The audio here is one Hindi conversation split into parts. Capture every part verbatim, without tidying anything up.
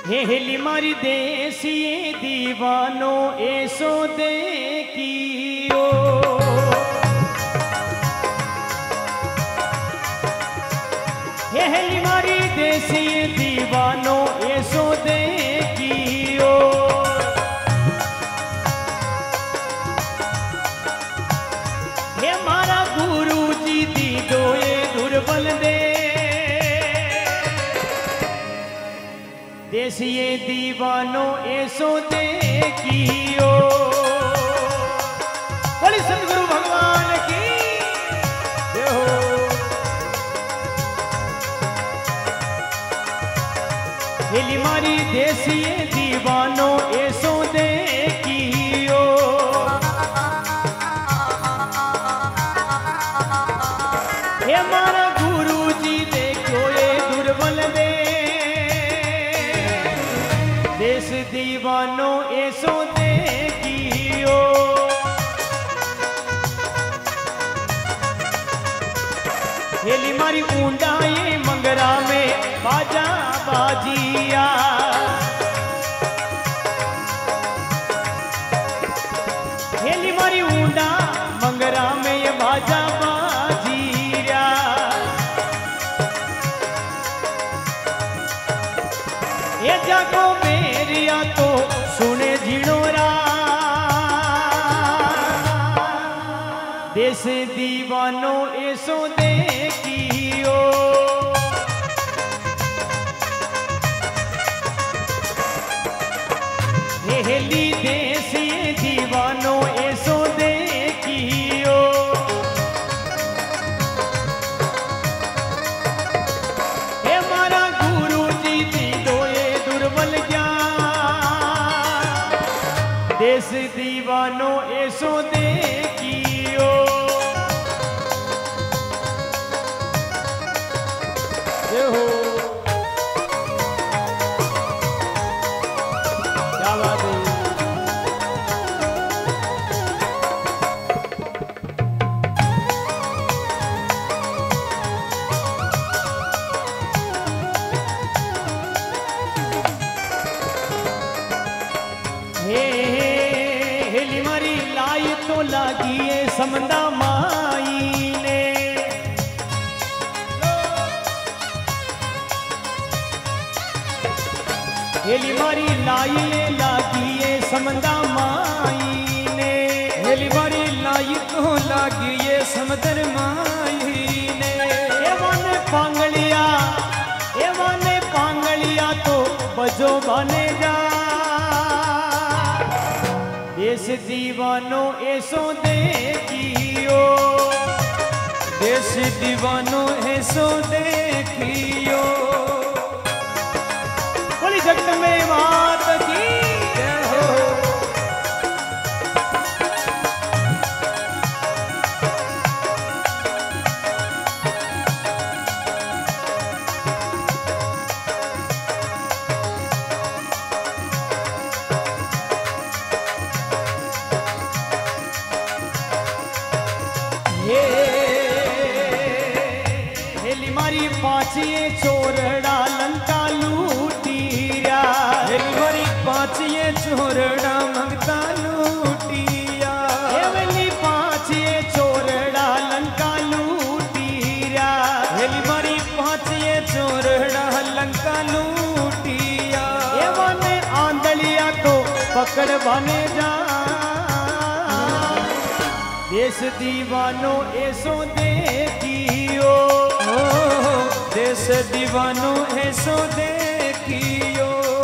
हेली मारी देसी दीवानो ऐसो देखियो हेली मारी देसी दीवानो ऐसो देखियो हे मारा गुरु जी दी दोए दुर्बल दे देसिए दीवानो ऐसो देखियो। बोली सतगुरु भगवान की जय हो। हेली मारी देसिए दीवानो ऐसो देखियो हे मारा गुरु जी देखो ये दुर्बल दे देश दीवानो ऐसो देखियो। हेली मारी ऊंडा ये मंगरा में बाजा बाजिया हेली मारी ऊंडा मंगरा में ये बाजा बाजिया ये जागो मेरिया तो सुने झिड़ोरा देश दीवानो ऐसो देखियो। हेली देश दीवानो ऐसो देखियो हे मारा गुरु जी दी दोए दुर्बल ज्ञान देश दीवानो ऐसो देखियो। जय हो। क्या बात है। हेली मारी लाई तो लागिए समंदा माई ने हेली मारी लाई लागिए समंदा माई ने हेली मारी लाई तो लागिए समंदर माई ने एवाने पांगलिया एवाने पांगलिया तो बजो बने जा देश दीवानो ऐसो देखियो देश दीवानो ऐसो देखियो। बोली जगत में बात की जय हो। हेली मारी पाचिए चोरड़ा लंका लूटिया हेली मारी पाचिए चोरड़ा मंगता लूटिया हेली पाचिए चोरड़ा लंका लूटिया हेली मारी पाचिए चोरड़ा लंका लूटिया एवाने आंदलिया तो पकड़ बने जा देश दीवानो ऐसो देखियो देश दीवानो ऐसो देखियो।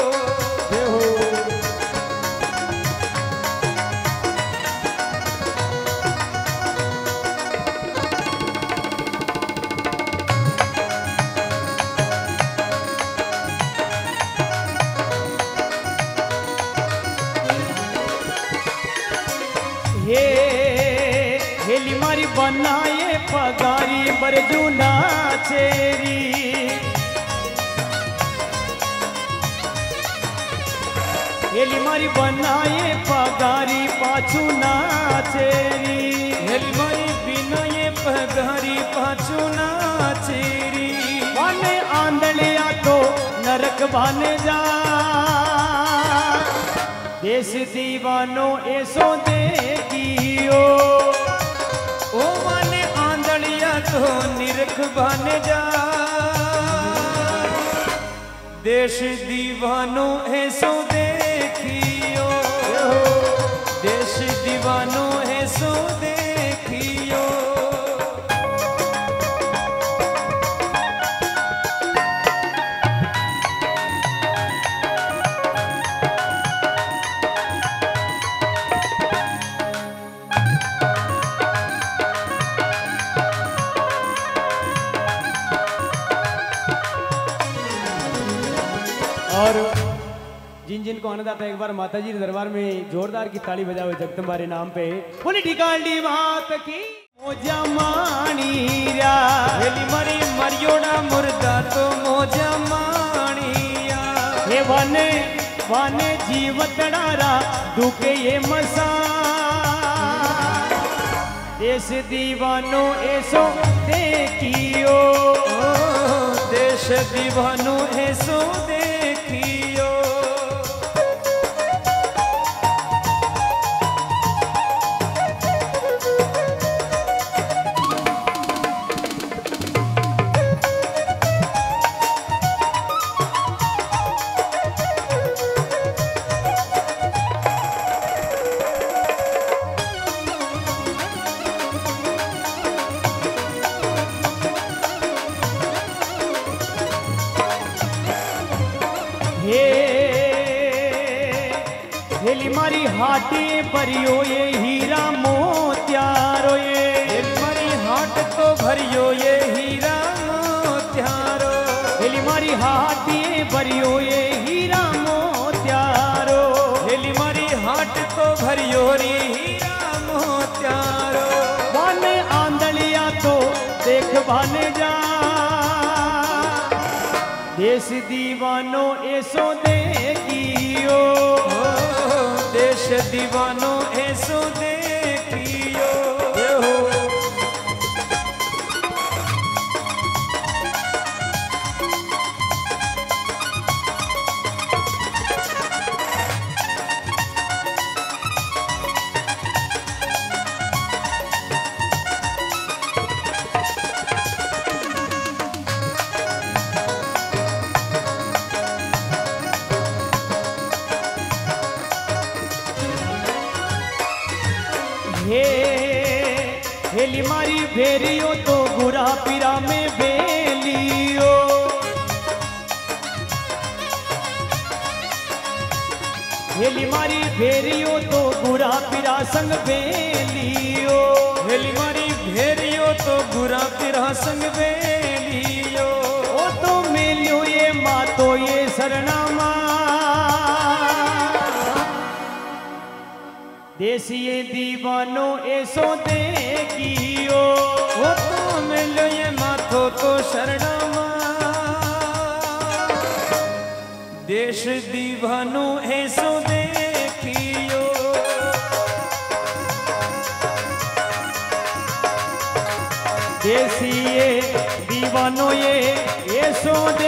हे हेली मारी बनाए पगारी बरजूना चेरी हेली मारी बनाए पगारी पाछू नाचेरी हेली मारी बिनाए पगारी पाछू नाचेरी वाने आंदलिया तो नरक भाने जा देश दीवानो ऐसो देखियो ओ माने आंधड़िया तो निरख भाने जा देश दीवानो ऐसो देखियो देश दीवानो ऐसो देखियो और जिन जिन को आनंद आता है एक बार माता जी के दरबार में जोरदार की ताली बजाओ जगदम्बारे नाम पे पॉलिटिकल डी बात की मोजा माणीरा हेली मरी मरियोड़ा मुर्दा तो मोजा माणिया हे वाने वाने जीवतड़ारा दुके ये मसा देश दीवानो ऐसो देखियो देश दीवानो ऐसो देखियो हे हेली मारी हाटे भरियो ये हीरा मोत्यारो ये हेली मारी हाट तो भरियो ये हीरा मोत्यारो हेली मारी हाटे भरियो ये हीरा मोत्यारो हेली मारी हाट तो भरियो रे हीरा मोत्यारो वाने आंधलिया तो देख भाने जा देश दीवानो ऐसो देखियो देश दीवानो ऐसो देखियो हे हेली मारी भेरियो तो गुरा पीरा में बेलियो हेली मारी भेरियो तो गुरा पीरा संग बेलियो हेली मारी भेरियो तो बुरा पिरा संग बेलियो ओ तो मेलियो ये मातो ये सरनामा देसिए दीवानो ऐसो देखियो वो तो मिलो ये माथो तो शरणमा देश दीवानो ऐसो देखियो देसिए दीवानो ये ऐसो